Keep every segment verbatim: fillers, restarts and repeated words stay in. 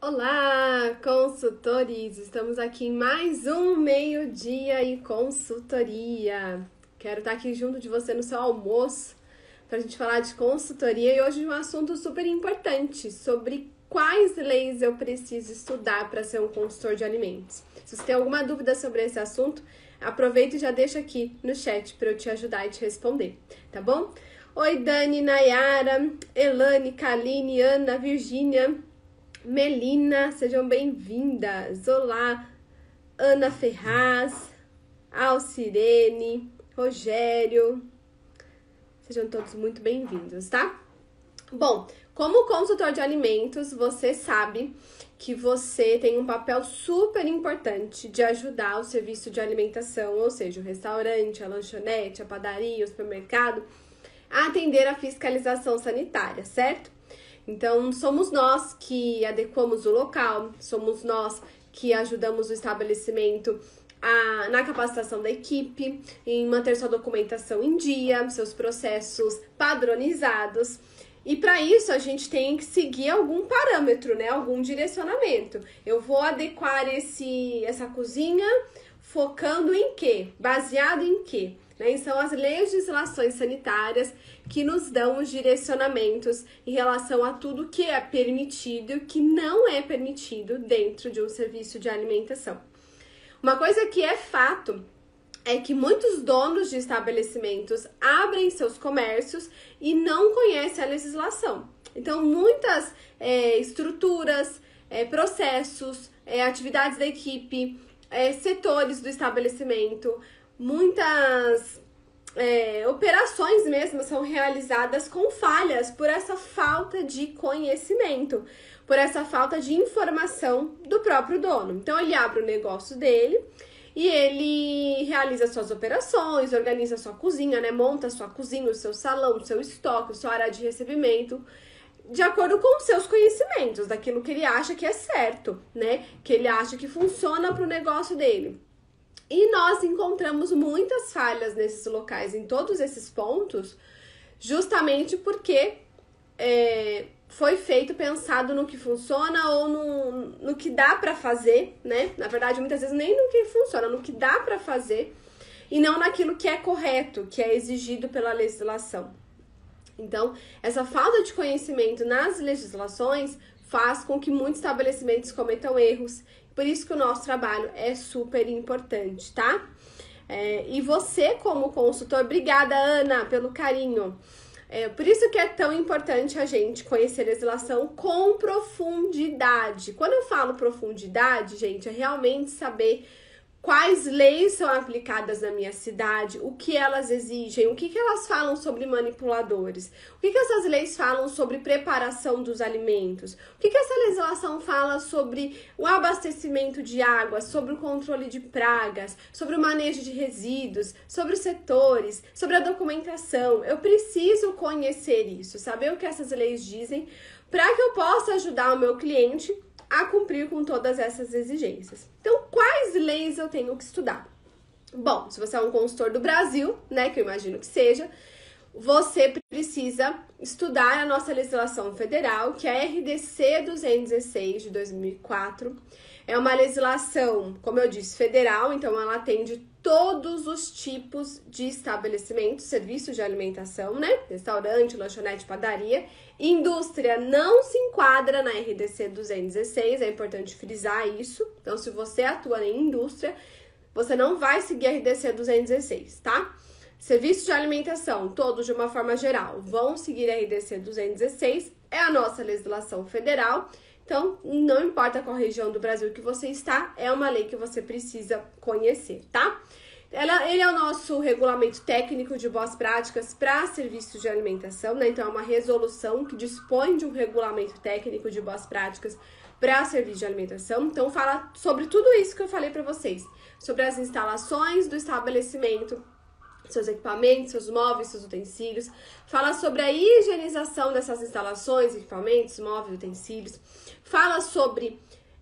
Olá, consultores! Estamos aqui em mais um meio-dia e consultoria. Quero estar aqui junto de você no seu almoço para a gente falar de consultoria e hoje um assunto super importante sobre quais leis eu preciso estudar para ser um consultor de alimentos. Se você tem alguma dúvida sobre esse assunto, aproveita e já deixa aqui no chat para eu te ajudar e te responder, tá bom? Oi, Dani, Nayara, Elane, Kaline, Ana, Virgínia, Melina, sejam bem-vindas. Olá, Ana Ferraz, Alcirene, Rogério, sejam todos muito bem-vindos, tá? Bom, como consultor de alimentos, você sabe que você tem um papel super importante de ajudar o serviço de alimentação, ou seja, o restaurante, a lanchonete, a padaria, o supermercado, a atender a fiscalização sanitária, certo? Então, somos nós que adequamos o local, somos nós que ajudamos o estabelecimento a, na capacitação da equipe, em manter sua documentação em dia, seus processos padronizados. E para isso, a gente tem que seguir algum parâmetro, né? Algum direcionamento. Eu vou adequar esse, essa cozinha focando em quê? Baseado em quê? Né? São as legislações sanitárias que nos dão os direcionamentos em relação a tudo que é permitido e o que não é permitido dentro de um serviço de alimentação. Uma coisa que é fato é que muitos donos de estabelecimentos abrem seus comércios e não conhecem a legislação. Então, muitas é, estruturas, é, processos, é, atividades da equipe, é, setores do estabelecimento, muitas é, operações mesmo são realizadas com falhas por essa falta de conhecimento, por essa falta de informação do próprio dono. Então, ele abre o negócio dele e ele realiza suas operações, organiza sua cozinha, né? Monta sua cozinha, o seu salão, o seu estoque, sua área de recebimento, de acordo com os seus conhecimentos, daquilo que ele acha que é certo, né? Que ele acha que funciona para o negócio dele. E nós encontramos muitas falhas nesses locais, em todos esses pontos, justamente porque é, foi feito pensado no que funciona ou no, no que dá para fazer, né? Na verdade, muitas vezes nem no que funciona, no que dá para fazer e não naquilo que é correto, que é exigido pela legislação. Então, essa falta de conhecimento nas legislações faz com que muitos estabelecimentos cometam erros. Por isso que o nosso trabalho é super importante, tá? É, e você, como consultor, obrigada, Ana, pelo carinho. É, por isso que é tão importante a gente conhecer a legislação com profundidade. Quando eu falo profundidade, gente, é realmente saber quais leis são aplicadas na minha cidade, o que elas exigem, o que, que elas falam sobre manipuladores, o que, que essas leis falam sobre preparação dos alimentos, o que, que essa legislação fala sobre o abastecimento de água, sobre o controle de pragas, sobre o manejo de resíduos, sobre os setores, sobre a documentação. Eu preciso conhecer isso, saber o que essas leis dizem, para que eu possa ajudar o meu cliente a cumprir com todas essas exigências. Então, quais leis eu tenho que estudar? Bom, se você é um consultor do Brasil, né, que eu imagino que seja, você precisa estudar a nossa legislação federal, que é a R D C duzentos e dezesseis de dois mil e quatro. É uma legislação, como eu disse, federal, então ela atende todos os tipos de estabelecimentos, serviços de alimentação, né? Restaurante, lanchonete, padaria. Indústria não se enquadra na R D C duzentos e dezesseis, é importante frisar isso. Então, se você atua em indústria, você não vai seguir a R D C duzentos e dezesseis, tá? Serviços de alimentação, todos de uma forma geral, vão seguir a R D C duzentos e dezesseis, é a nossa legislação federal. Então, não importa qual região do Brasil que você está, é uma lei que você precisa conhecer, tá? Ela, ele é o nosso regulamento técnico de boas práticas para serviços de alimentação, né? Então, é uma resolução que dispõe de um regulamento técnico de boas práticas para serviços de alimentação. Então, fala sobre tudo isso que eu falei para vocês, sobre as instalações do estabelecimento, seus equipamentos, seus móveis, seus utensílios. Fala sobre a higienização dessas instalações, equipamentos, móveis, utensílios. Fala sobre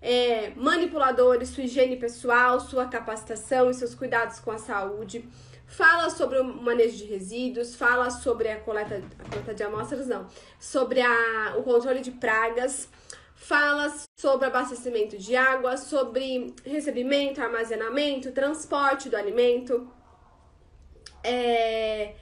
é, manipuladores, sua higiene pessoal, sua capacitação e seus cuidados com a saúde. Fala sobre o manejo de resíduos, fala sobre a coleta, a coleta de amostras, não, sobre a, o controle de pragas. fala sobre abastecimento de água, sobre recebimento, armazenamento, transporte do alimento. É...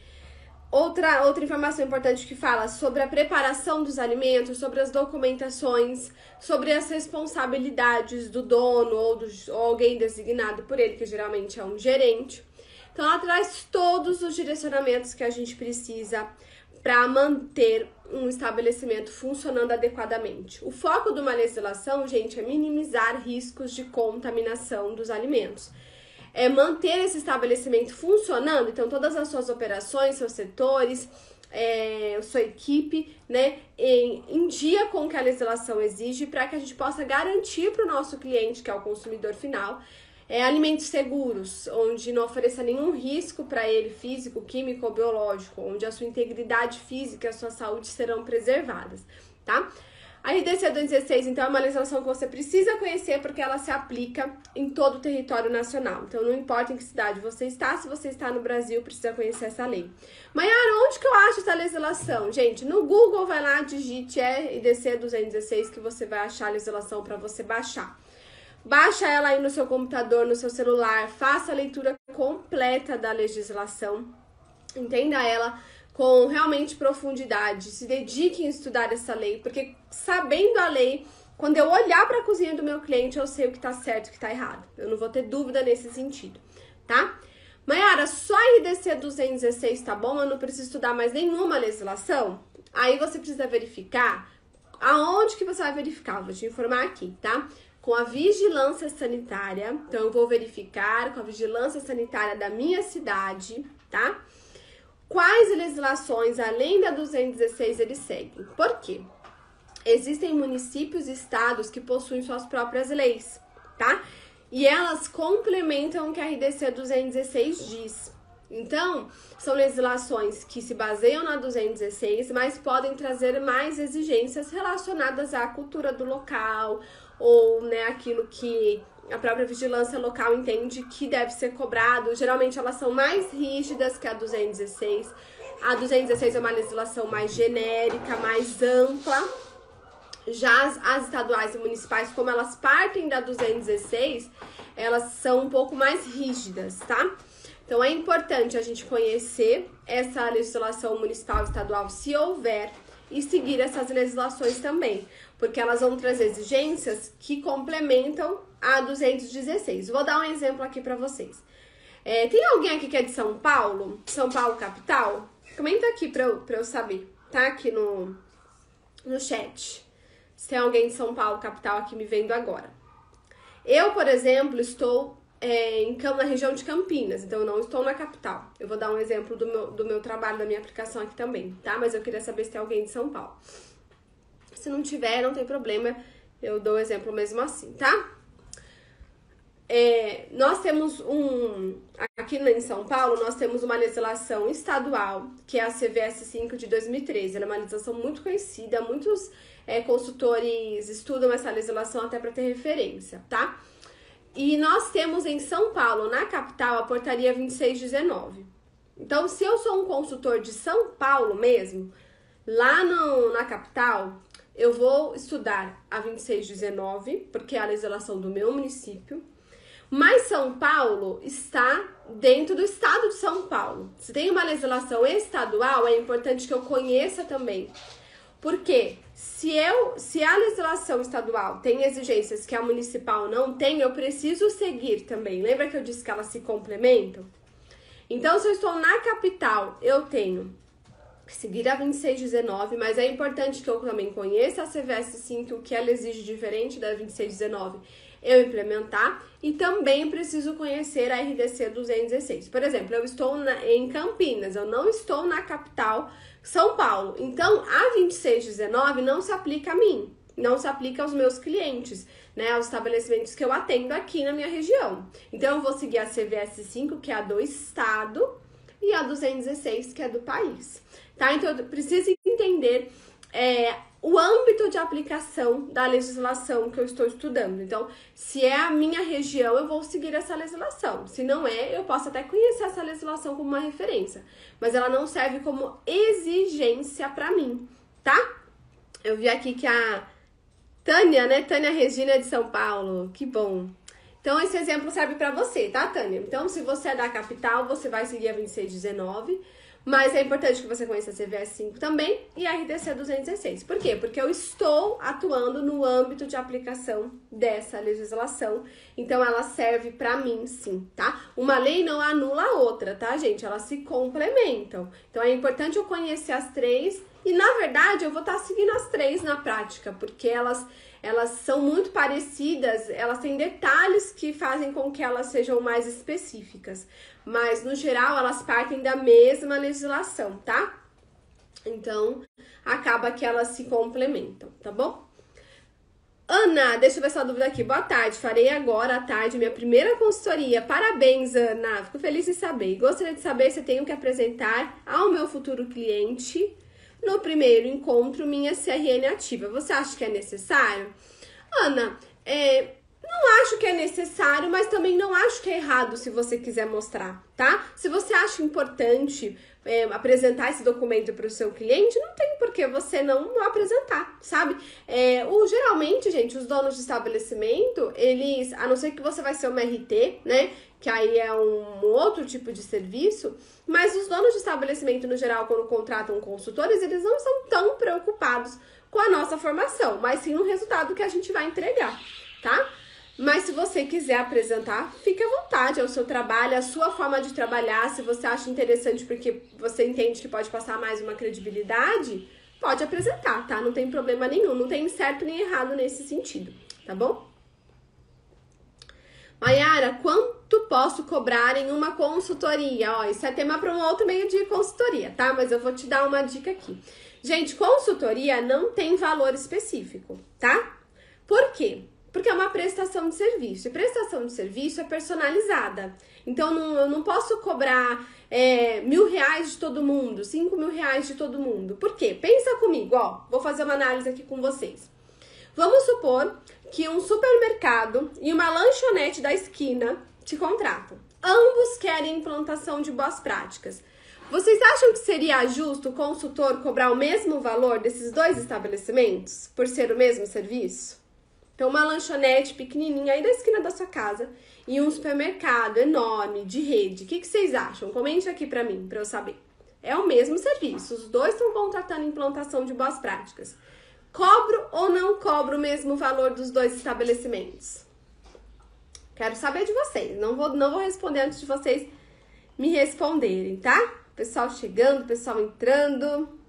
Outra, outra informação importante que fala sobre a preparação dos alimentos, sobre as documentações, sobre as responsabilidades do dono ou, do, ou alguém designado por ele, que geralmente é um gerente. Então, ela traz todos os direcionamentos que a gente precisa para manter um estabelecimento funcionando adequadamente. O foco de uma legislação, gente, é minimizar riscos de contaminação dos alimentos. É manter esse estabelecimento funcionando, então todas as suas operações, seus setores, é, sua equipe, né, em, em dia com o que a legislação exige, para que a gente possa garantir para o nosso cliente, que é o consumidor final, é, alimentos seguros, onde não ofereça nenhum risco para ele, físico, químico ou biológico, onde a sua integridade física e a sua saúde serão preservadas, tá? A R D C duzentos e dezesseis, então, é uma legislação que você precisa conhecer porque ela se aplica em todo o território nacional. Então, não importa em que cidade você está, se você está no Brasil, precisa conhecer essa lei. Maiara, onde que eu acho essa legislação? Gente, no Google, vai lá, digite R D C duzentos e dezesseis que você vai achar a legislação para você baixar. Baixa ela aí no seu computador, no seu celular, faça a leitura completa da legislação, entenda ela com realmente profundidade, se dedique em estudar essa lei, porque sabendo a lei, quando eu olhar para a cozinha do meu cliente, eu sei o que tá certo e o que tá errado. Eu não vou ter dúvida nesse sentido, tá? Maiara, só R D C duzentos e dezesseis tá bom? Eu não preciso estudar mais nenhuma legislação? Aí você precisa verificar aonde que você vai verificar. Eu vou te informar aqui, tá? Com a vigilância sanitária. Então, eu vou verificar com a vigilância sanitária da minha cidade, tá? Quais legislações, além da duzentos e dezesseis, eles seguem? Por quê? Existem municípios e estados que possuem suas próprias leis, tá? E elas complementam o que a R D C duzentos e dezesseis diz. Então, são legislações que se baseiam na duzentos e dezesseis, mas podem trazer mais exigências relacionadas à cultura do local ou, né, aquilo que a própria vigilância local entende que deve ser cobrado. Geralmente elas são mais rígidas que a duzentos e dezesseis. A duzentos e dezesseis é uma legislação mais genérica, mais ampla. Já as, as estaduais e municipais, como elas partem da duzentos e dezesseis, elas são um pouco mais rígidas, tá? Então é importante a gente conhecer essa legislação municipal e estadual, se houver, e seguir essas legislações também, porque elas vão trazer exigências que complementam a duzentos e dezesseis. Vou dar um exemplo aqui para vocês. É, tem alguém aqui que é de São Paulo? São Paulo capital? Comenta aqui para eu, pra eu saber, tá? Aqui no, no chat. Se tem alguém de São Paulo capital aqui me vendo agora. Eu, por exemplo, estou é, em, na região de Campinas, então eu não estou na capital. Eu vou dar um exemplo do meu, do meu trabalho, da minha aplicação aqui também, tá? Mas eu queria saber se tem alguém de São Paulo. Se não tiver, não tem problema, eu dou o exemplo mesmo assim, tá? É, nós temos um, aqui em São Paulo, nós temos uma legislação estadual, que é a C V S cinco de dois mil e treze. Ela é uma legislação muito conhecida, muitos é, consultores estudam essa legislação até para ter referência, tá? E nós temos em São Paulo, na capital, a portaria vinte e seis dezenove. Então, se eu sou um consultor de São Paulo mesmo, lá no, na capital, eu vou estudar a vinte e seis dezenove, porque é a legislação do meu município. Mas São Paulo está dentro do estado de São Paulo. Se tem uma legislação estadual, é importante que eu conheça também. Porque se, eu, se a legislação estadual tem exigências que a municipal não tem, eu preciso seguir também. Lembra que eu disse que elas se complementam? Então, se eu estou na capital, eu tenho que seguir a vinte e seis dezenove, mas é importante que eu também conheça a C V S cinco, o que ela exige diferente da vinte e seis dezenove, eu implementar, e também preciso conhecer a R D C duzentos e dezesseis. Por exemplo, eu estou na, em Campinas, eu não estou na capital São Paulo, então a vinte e seis dezenove não se aplica a mim, não se aplica aos meus clientes, né, aos estabelecimentos que eu atendo aqui na minha região. Então eu vou seguir a C V S cinco, que é a do estado, e a duzentos e dezesseis, que é do país, tá? Então eu preciso entender é, o âmbito de aplicação da legislação que eu estou estudando. Então, se é a minha região, eu vou seguir essa legislação. Se não é, eu posso até conhecer essa legislação como uma referência, mas ela não serve como exigência para mim, tá? Eu vi aqui que a Tânia, né? Tânia Regina de São Paulo. Que bom. Então, esse exemplo serve para você, tá, Tânia? Então, se você é da capital, você vai seguir a vinte e seis dezenove. Mas é importante que você conheça a C V S cinco também e a R D C duzentos e dezesseis. Por quê? Porque eu estou atuando no âmbito de aplicação dessa legislação. Então, ela serve para mim, sim, tá? Uma lei não anula a outra, tá, gente? Elas se complementam. Então, é importante eu conhecer as três e, na verdade, eu vou estar seguindo as três na prática, porque elas, elas são muito parecidas, elas têm detalhes que fazem com que elas sejam mais específicas. Mas, no geral, elas partem da mesma legislação, tá? Então, acaba que elas se complementam, tá bom? Ana, deixa eu ver sua dúvida aqui. Boa tarde, farei agora à tarde minha primeira consultoria. Parabéns, Ana. Fico feliz em saber. Gostaria de saber se eu tenho que apresentar ao meu futuro cliente no primeiro encontro minha C R N ativa. Você acha que é necessário? Ana, é... não acho que é necessário, mas também não acho que é errado se você quiser mostrar, tá? Se você acha importante é, apresentar esse documento para o seu cliente, não tem por que você não, não apresentar, sabe? É, o, geralmente, gente, os donos de estabelecimento, eles, a não ser que você vai ser uma R T, né? Que aí é um outro tipo de serviço, mas os donos de estabelecimento, no geral, quando contratam consultores, eles não são tão preocupados com a nossa formação, mas sim no resultado que a gente vai entregar, tá? Mas se você quiser apresentar, fique à vontade, é o seu trabalho, é a sua forma de trabalhar. Se você acha interessante porque você entende que pode passar mais uma credibilidade, pode apresentar, tá? Não tem problema nenhum, não tem certo nem errado nesse sentido, tá bom? Mayara, quanto posso cobrar em uma consultoria? Ó, isso é tema para um outro meio de consultoria, tá? Mas eu vou te dar uma dica aqui. Gente, consultoria não tem valor específico, tá? Por quê? Porque é uma prestação de serviço. E prestação de serviço é personalizada. Então, não, eu não posso cobrar é, mil reais de todo mundo, cinco mil reais de todo mundo. Por quê? Pensa comigo, ó. Vou fazer uma análise aqui com vocês. Vamos supor que um supermercado e uma lanchonete da esquina te contratam. Ambos querem implantação de boas práticas. Vocês acham que seria justo o consultor cobrar o mesmo valor desses dois estabelecimentos por ser o mesmo serviço? Então, uma lanchonete pequenininha aí da esquina da sua casa e um supermercado enorme, de rede. O que, que vocês acham? Comente aqui pra mim, pra eu saber. É o mesmo serviço, os dois estão contratando implantação de boas práticas. Cobro ou não cobro o mesmo valor dos dois estabelecimentos? Quero saber de vocês. Não vou, não vou responder antes de vocês me responderem, tá? Pessoal chegando, pessoal entrando.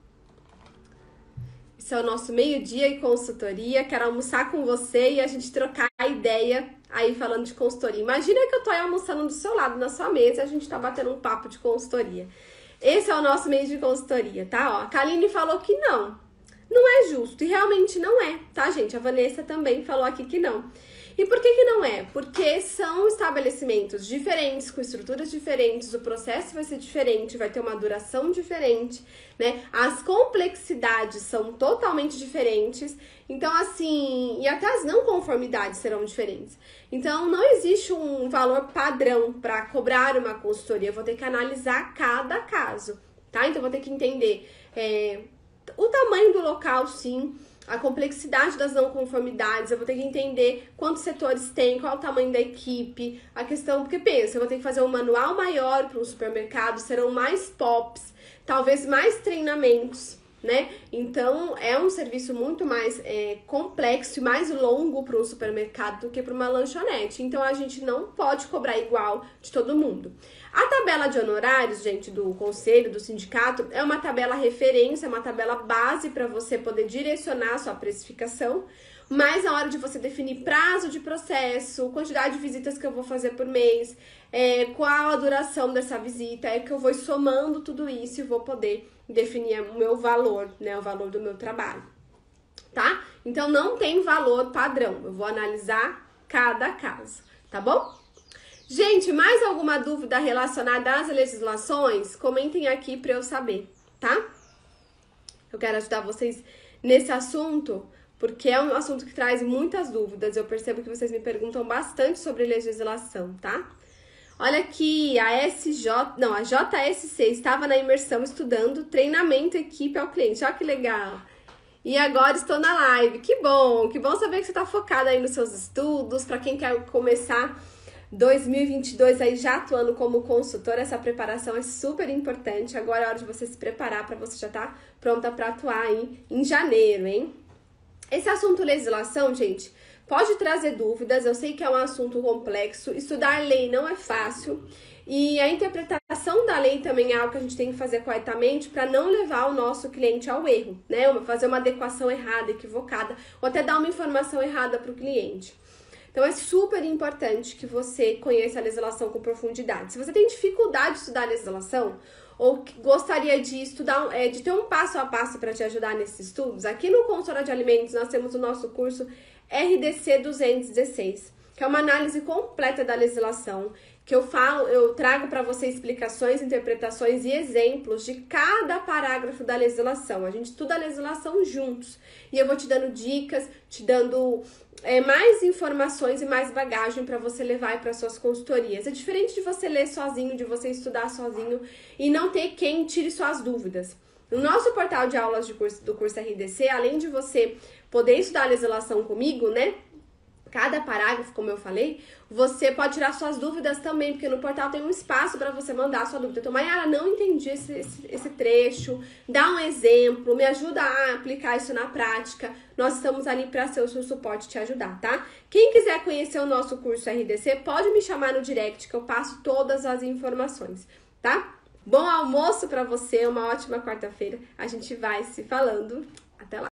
Esse é o nosso meio-dia e consultoria. Quero almoçar com você e a gente trocar a ideia aí falando de consultoria. Imagina que eu tô aí almoçando do seu lado, na sua mesa, e a gente tá batendo um papo de consultoria. Esse é o nosso meio de consultoria, tá? Ó, a Kaline falou que não. Não é justo. E realmente não é, tá, gente? A Vanessa também falou aqui que não. E por que que não é? Porque são estabelecimentos diferentes, com estruturas diferentes, o processo vai ser diferente, vai ter uma duração diferente, né? As complexidades são totalmente diferentes, então assim, e até as não conformidades serão diferentes. Então não existe um valor padrão para cobrar uma consultoria, eu vou ter que analisar cada caso, tá? Então eu vou ter que entender é, o tamanho do local, sim, a complexidade das não conformidades, eu vou ter que entender quantos setores tem, qual o tamanho da equipe, a questão, porque pensa, eu vou ter que fazer um manual maior para um supermercado, serão mais P O Ps, talvez mais treinamentos, né? Então, é um serviço muito mais é, complexo e mais longo para um supermercado do que para uma lanchonete. Então, a gente não pode cobrar igual de todo mundo. A tabela de honorários, gente, do conselho, do sindicato, é uma tabela referência, é uma tabela base para você poder direcionar a sua precificação, mas na hora de você definir prazo de processo, quantidade de visitas que eu vou fazer por mês, é, qual a duração dessa visita, é que eu vou somando tudo isso e vou poder definir o meu valor, né, o valor do meu trabalho, tá? Então, não tem valor padrão, eu vou analisar cada caso, tá bom? Gente, mais alguma dúvida relacionada às legislações? Comentem aqui para eu saber, tá? Eu quero ajudar vocês nesse assunto, porque é um assunto que traz muitas dúvidas. Eu percebo que vocês me perguntam bastante sobre legislação, tá? Olha aqui, a S J, não, a J S C estava na imersão estudando treinamento equipe ao cliente. Olha que legal. E agora estou na live. Que bom, que bom saber que você está focada aí nos seus estudos. Para quem quer começar dois mil e vinte e dois aí já atuando como consultora, essa preparação é super importante. Agora é hora de você se preparar para você já estar tá pronta para atuar aí em janeiro, hein? Esse assunto legislação, gente, pode trazer dúvidas. Eu sei que é um assunto complexo. Estudar lei não é fácil. E a interpretação da lei também é algo que a gente tem que fazer corretamente para não levar o nosso cliente ao erro, né? Fazer uma adequação errada, equivocada, ou até dar uma informação errada para o cliente. Então é super importante que você conheça a legislação com profundidade. Se você tem dificuldade de estudar a legislação, ou gostaria de estudar, é, de ter um passo a passo para te ajudar nesses estudos, aqui no Consultório de Alimentos nós temos o nosso curso R D C duzentos e dezesseis, que é uma análise completa da legislação, que eu falo, eu trago para você explicações, interpretações e exemplos de cada parágrafo da legislação. A gente estuda a legislação juntos e eu vou te dando dicas, te dando é, mais informações e mais bagagem para você levar para suas consultorias. É diferente de você ler sozinho, de você estudar sozinho e não ter quem tire suas dúvidas. No nosso portal de aulas de curso, do curso R D C, além de você poder estudar a legislação comigo, né? Cada parágrafo, como eu falei, você pode tirar suas dúvidas também, porque no portal tem um espaço para você mandar a sua dúvida. Então, Mayara, não entendi esse, esse, esse trecho, dá um exemplo, me ajuda a aplicar isso na prática. Nós estamos ali para ser o seu suporte, te ajudar, tá? Quem quiser conhecer o nosso curso R D C, pode me chamar no direct, que eu passo todas as informações, tá? Bom almoço para você, uma ótima quarta-feira. A gente vai se falando. Até lá!